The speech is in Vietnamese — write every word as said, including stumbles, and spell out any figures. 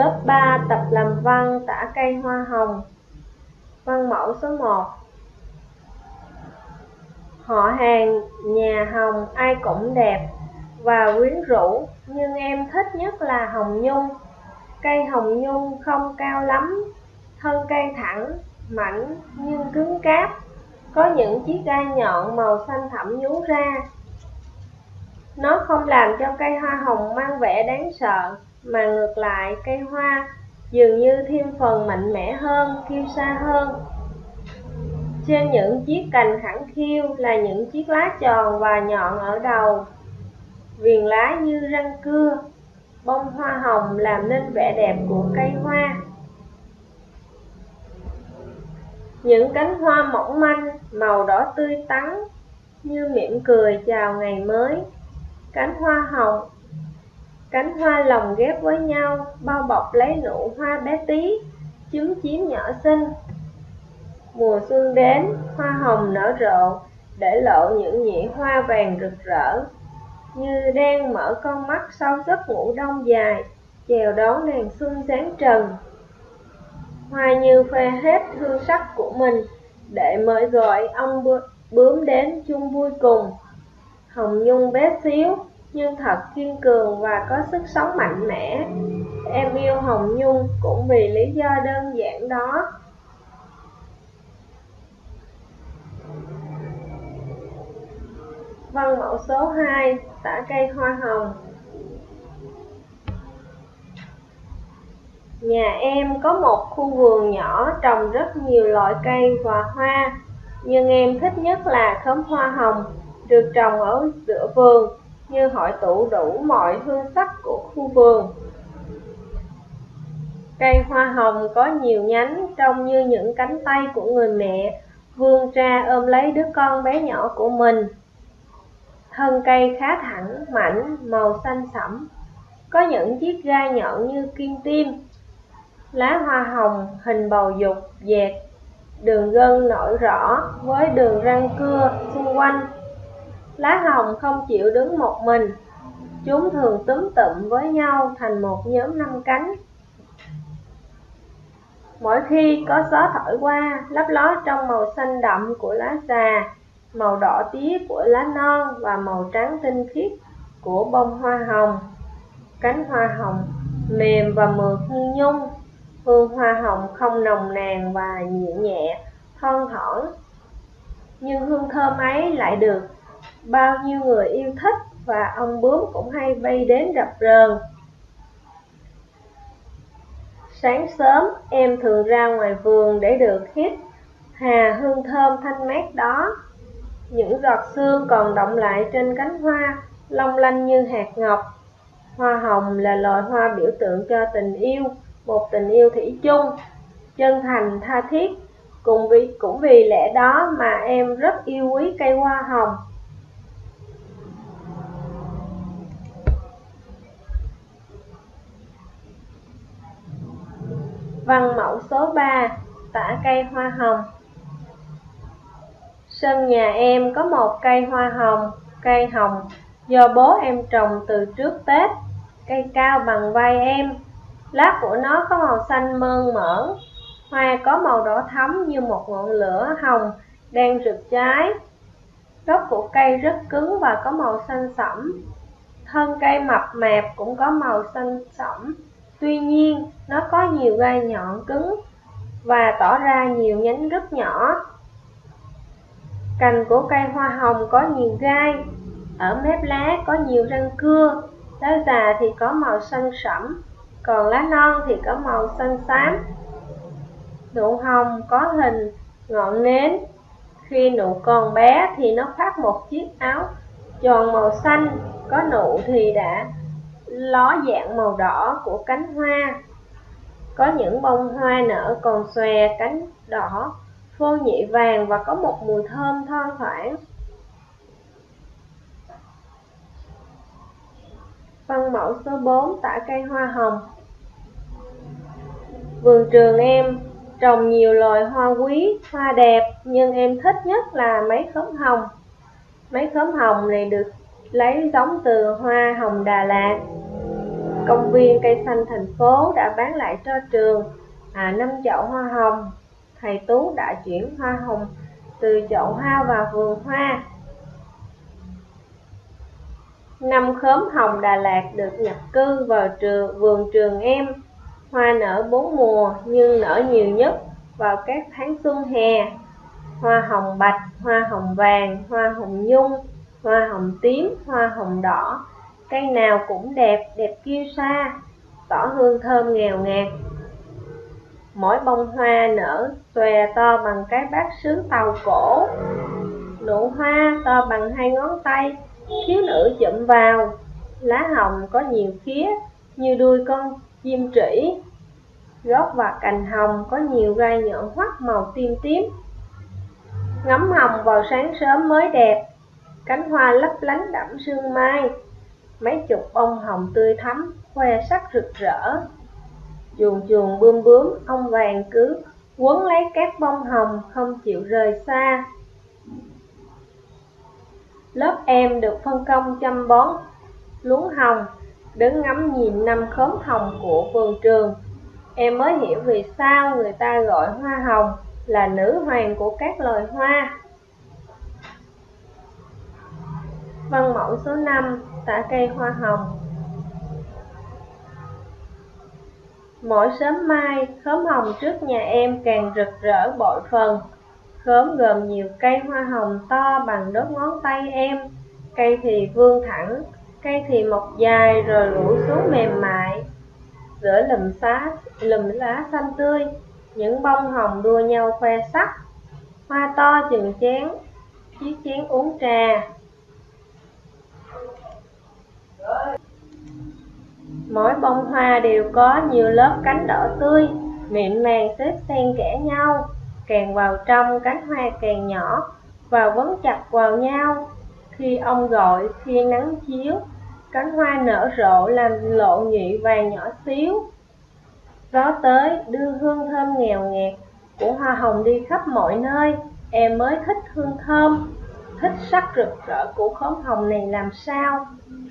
Lớp ba tập làm văn tả cây hoa hồng. Văn mẫu số một. Họ hàng nhà Hồng ai cũng đẹp và quyến rũ, nhưng em thích nhất là hồng nhung. Cây hồng nhung không cao lắm, thân cây thẳng, mảnh nhưng cứng cáp, có những chiếc gai nhọn màu xanh thẳm nhú ra. Nó không làm cho cây hoa hồng mang vẻ đáng sợ, mà ngược lại, cây hoa dường như thêm phần mạnh mẽ hơn, kiêu sa hơn. Trên những chiếc cành khẳng khiu là những chiếc lá tròn và nhọn ở đầu, viền lá như răng cưa. Bông hoa hồng làm nên vẻ đẹp của cây hoa. Những cánh hoa mỏng manh, màu đỏ tươi tắn, như mỉm cười chào ngày mới. Cánh hoa hồng, cánh hoa lồng ghép với nhau, bao bọc lấy nụ hoa bé tí, chúm chím nhỏ xinh. Mùa xuân đến, hoa hồng nở rộ, để lộ những nhụy hoa vàng rực rỡ, như đang mở con mắt sau giấc ngủ đông dài, chào đón nàng xuân sáng trần. Hoa như phê hết hương sắc của mình, để mời gọi ông bướm đến chung vui cùng. Hồng nhung bé xíu, nhưng thật kiên cường và có sức sống mạnh mẽ. Em yêu hồng nhung cũng vì lý do đơn giản đó. Văn mẫu số hai tả cây hoa hồng. Nhà em có một khu vườn nhỏ trồng rất nhiều loại cây và hoa, nhưng em thích nhất là khóm hoa hồng được trồng ở giữa vườn, như hội tụ đủ mọi hương sắc của khu vườn. Cây hoa hồng có nhiều nhánh trông như những cánh tay của người mẹ vươn ra ôm lấy đứa con bé nhỏ của mình. Thân cây khá thẳng, mảnh, màu xanh sẫm, có những chiếc gai nhọn như kim tiêm. Lá hoa hồng hình bầu dục dẹt, đường gân nổi rõ với đường răng cưa xung quanh. Lá hồng không chịu đứng một mình, chúng thường túm tụm với nhau thành một nhóm năm cánh. Mỗi khi có gió thổi qua, lấp ló trong màu xanh đậm của lá già, màu đỏ tía của lá non và màu trắng tinh khiết của bông hoa hồng. Cánh hoa hồng mềm và mượt như nhung. Hương hoa hồng không nồng nàn và nhẹ nhẹ, thon thỏn, nhưng hương thơm ấy lại được bao nhiêu người yêu thích, và ông bướm cũng hay bay đến rập rờn. Sáng sớm, em thường ra ngoài vườn để được hít hà hương thơm thanh mát đó. Những giọt sương còn đọng lại trên cánh hoa, long lanh như hạt ngọc. Hoa hồng là loài hoa biểu tượng cho tình yêu, một tình yêu thủy chung, chân thành tha thiết. Cùng vì, cũng vì lẽ đó mà em rất yêu quý cây hoa hồng. Văn mẫu số ba tả cây hoa hồng. Sân nhà em có một cây hoa hồng, cây hồng do bố em trồng từ trước Tết. Cây cao bằng vai em, lá của nó có màu xanh mơn mởn, hoa có màu đỏ thẫm như một ngọn lửa hồng đang rực cháy. Gốc của cây rất cứng và có màu xanh sẫm. Thân cây mập mạp cũng có màu xanh sẫm. Tuy nhiên, nó có nhiều gai nhọn cứng và tỏ ra nhiều nhánh rất nhỏ. Cành của cây hoa hồng có nhiều gai, ở mép lá có nhiều răng cưa. Lá già thì có màu xanh sẫm, còn lá non thì có màu xanh xám. Nụ hồng có hình ngọn nến. Khi nụ còn bé thì nó khoác một chiếc áo tròn màu xanh, có nụ thì đã ló dạng màu đỏ của cánh hoa. Có những bông hoa nở còn xòe cánh đỏ, phô nhị vàng và có một mùi thơm thoang thoảng. Văn mẫu số bốn tả cây hoa hồng. Vườn trường em trồng nhiều loài hoa quý, hoa đẹp, nhưng em thích nhất là mấy khóm hồng. Mấy khóm hồng này được lấy giống từ hoa hồng Đà Lạt. công viên cây xanh thành phố đã bán lại cho trường à, năm chậu hoa hồng. Thầy Tú đã chuyển hoa hồng từ chậu hoa vào vườn hoa. Năm khóm hồng Đà Lạt được nhập cư vào trường, vườn trường em. Hoa nở bốn mùa nhưng nở nhiều nhất vào các tháng xuân hè. Hoa hồng bạch, hoa hồng vàng, hoa hồng nhung, hoa hồng tím, hoa hồng đỏ. Cây nào cũng đẹp, đẹp kiêu sa, tỏ hương thơm ngào ngạt. Mỗi bông hoa nở xòe to bằng cái bát sứ tàu cổ. Nụ hoa to bằng hai ngón tay, thiếu nữ chụm vào. Lá hồng có nhiều khía như đuôi con chim trĩ. Gốc và cành hồng có nhiều gai nhọn hoắt màu tím tím. Ngắm hồng vào sáng sớm mới đẹp, cánh hoa lấp lánh đẫm sương mai. Mấy chục bông hồng tươi thắm, khoe sắc rực rỡ. Chuồn chuồn bươm bướm, ong vàng cứ quấn lấy các bông hồng không chịu rời xa. Lớp em được phân công chăm bón luống hồng, đứng ngắm nhìn năm khóm hồng của vườn trường. Em mới hiểu vì sao người ta gọi hoa hồng là nữ hoàng của các loài hoa. Văn mẫu số năm, tả cây hoa hồng. Mỗi sớm mai, khóm hồng trước nhà em càng rực rỡ bội phần. Khóm gồm nhiều cây hoa hồng to bằng đốt ngón tay em. Cây thì vươn thẳng, cây thì mọc dài rồi rủ xuống mềm mại. Giữa lùm xá, lùm lá xanh tươi, những bông hồng đua nhau khoe sắc. Hoa to chừng chén, chiếc chén uống trà. Mỗi bông hoa đều có nhiều lớp cánh đỏ tươi, mịn màng xếp xen kẽ nhau. Càng vào trong, cánh hoa càng nhỏ, và quấn chặt vào nhau. Khi ông gọi, khi nắng chiếu, cánh hoa nở rộ làm lộ nhụy vàng nhỏ xíu. Gió tới đưa hương thơm ngào ngạt của hoa hồng đi khắp mọi nơi. Em mới thích hương thơm, thích sắc rực rỡ của khóm hồng này làm sao.